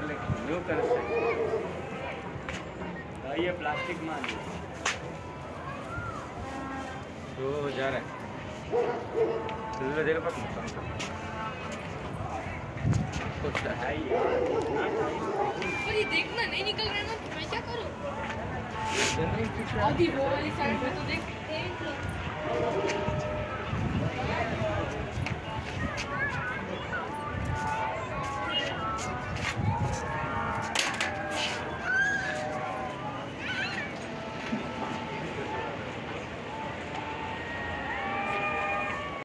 New construction ये plastic मान तो जा रहा है देर पास ये देखना नहीं निकल रहा ना, मैं क्या करूं? अभी वो वाली साइड पे तो देख